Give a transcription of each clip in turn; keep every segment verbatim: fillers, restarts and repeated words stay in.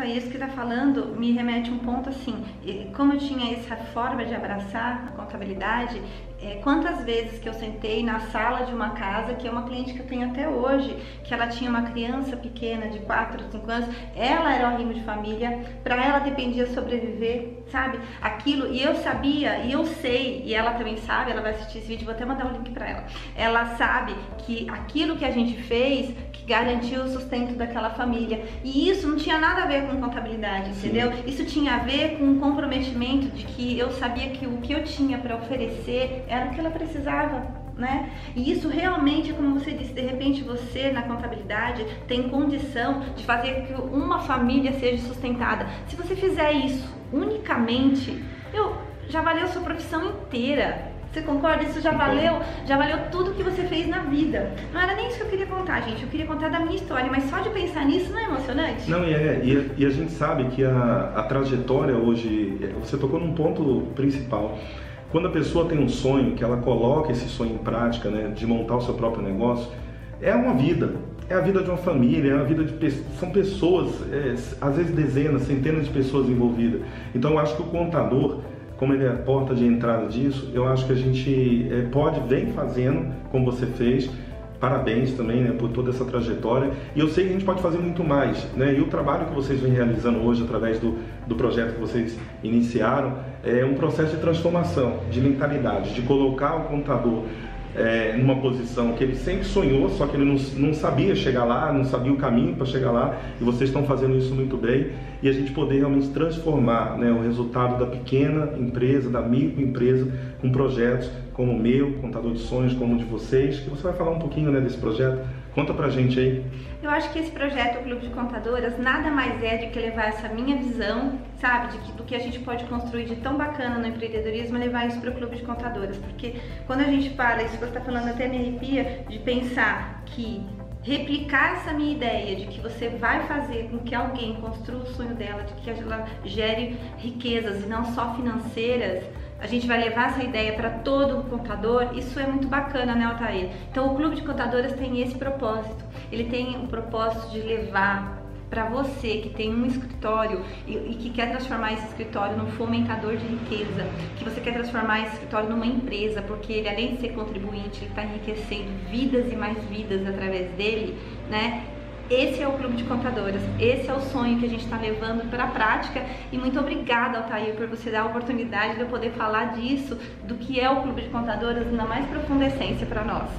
Altair, isso que está falando me remete a um ponto assim, como eu tinha essa forma de abraçar a contabilidade, é, quantas vezes que eu sentei na sala de uma casa, que é uma cliente que eu tenho até hoje, que ela tinha uma criança pequena de quatro, cinco anos, ela era o arrimo de família, para ela dependia sobreviver, sabe? Aquilo, e eu sabia, e eu sei, e ela também sabe, ela vai assistir esse vídeo, vou até mandar o link para ela. Ela sabe que aquilo que a gente fez, que garantiu o sustento daquela família, e isso não tinha nada a ver com contabilidade, entendeu? Sim. Isso tinha a ver com um comprometimento de que eu sabia que o que eu tinha para oferecer era o que ela precisava, né? E isso realmente, como você disse, de repente você na contabilidade tem condição de fazer que uma família seja sustentada. Se você fizer isso unicamente, eu, já valeu a sua profissão inteira. Você concorda? Isso já valeu, já valeu tudo que você fez na vida. Não era nem isso que eu queria contar, gente. Eu queria contar da minha história, mas só de pensar nisso não é emocionante? Não, e, é, e, e a gente sabe que a, a trajetória hoje, você tocou num ponto principal. Quando a pessoa tem um sonho, que ela coloca esse sonho em prática, né, de montar o seu próprio negócio, é uma vida. É a vida de uma família, é a vida de são pessoas, é, às vezes dezenas, centenas de pessoas envolvidas. Então eu acho que o contador, como ele é a porta de entrada disso, eu acho que a gente é, pode, vem fazendo, como você fez. Parabéns também, né, por toda essa trajetória. E eu sei que a gente pode fazer muito mais, né? E o trabalho que vocês vêm realizando hoje através do, do projeto que vocês iniciaram é um processo de transformação, de mentalidade, de colocar o contador é, numa posição que ele sempre sonhou, só que ele não, não sabia chegar lá, não sabia o caminho para chegar lá, e vocês estão fazendo isso muito bem, e a gente poder realmente transformar, né, o resultado da pequena empresa, da microempresa, com projetos como o meu, Contador de Sonhos, como o de vocês, que você vai falar um pouquinho, né, desse projeto. Conta pra gente aí. Eu acho que esse projeto, o Clube de Contadoras, nada mais é do que levar essa minha visão, sabe, de que, do que a gente pode construir de tão bacana no empreendedorismo e levar isso para o Clube de Contadoras. Porque quando a gente fala, isso que você está falando até me arrepia, de pensar que replicar essa minha ideia de que você vai fazer com que alguém construa o sonho dela, de que ela gere riquezas e não só financeiras, a gente vai levar essa ideia para todo o contador, isso é muito bacana, né, Altair? Então o Clube de Contadoras tem esse propósito, ele tem o propósito de levar para você que tem um escritório e, e que quer transformar esse escritório num fomentador de riqueza, que você quer transformar esse escritório numa empresa, porque ele, além de ser contribuinte, ele está enriquecendo vidas e mais vidas através dele, né? Esse é o Clube de Contadoras, esse é o sonho que a gente está levando para a prática, e muito obrigada, Altair, por você dar a oportunidade de eu poder falar disso, do que é o Clube de Contadoras na mais profunda essência para nós.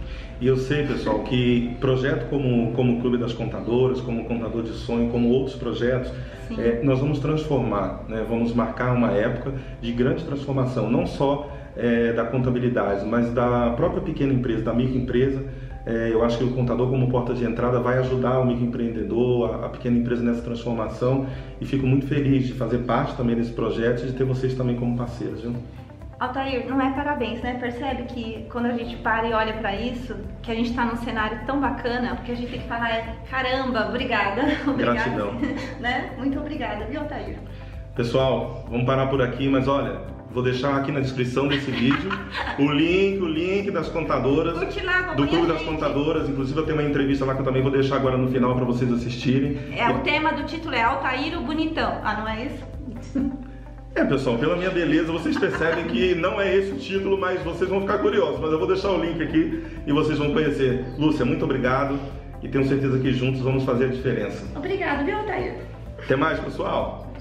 E eu sei, pessoal, que projeto como, como o Clube das Contadoras, como o Contador de Sonho, como outros projetos, é, nós vamos transformar, né? Vamos marcar uma época de grande transformação, não só é, da contabilidade, mas da própria pequena empresa, da microempresa. É, eu acho que o contador, como porta de entrada, vai ajudar o microempreendedor, a, a pequena empresa nessa transformação, e fico muito feliz de fazer parte também desse projeto e de ter vocês também como parceiros, viu? Altair, não é parabéns, né? Percebe que quando a gente para e olha para isso, que a gente está num cenário tão bacana, porque a gente tem que falar é caramba, obrigada, obrigada, gratidão, né? Muito obrigada, viu, Altair? Pessoal, vamos parar por aqui, mas olha, vou deixar aqui na descrição desse vídeo o link, o link das contadoras, lá, do Clube das Contadoras. Inclusive eu tenho uma entrevista lá que eu também vou deixar agora no final para vocês assistirem. É, o tema do título é Altair o Bonitão. Ah, não é isso? É, pessoal, pela minha beleza vocês percebem que não é esse o título, mas vocês vão ficar curiosos. Mas eu vou deixar o link aqui e vocês vão conhecer. Lúcia, muito obrigado, e tenho certeza que juntos vamos fazer a diferença. Obrigado, viu, Altair? Até mais, pessoal!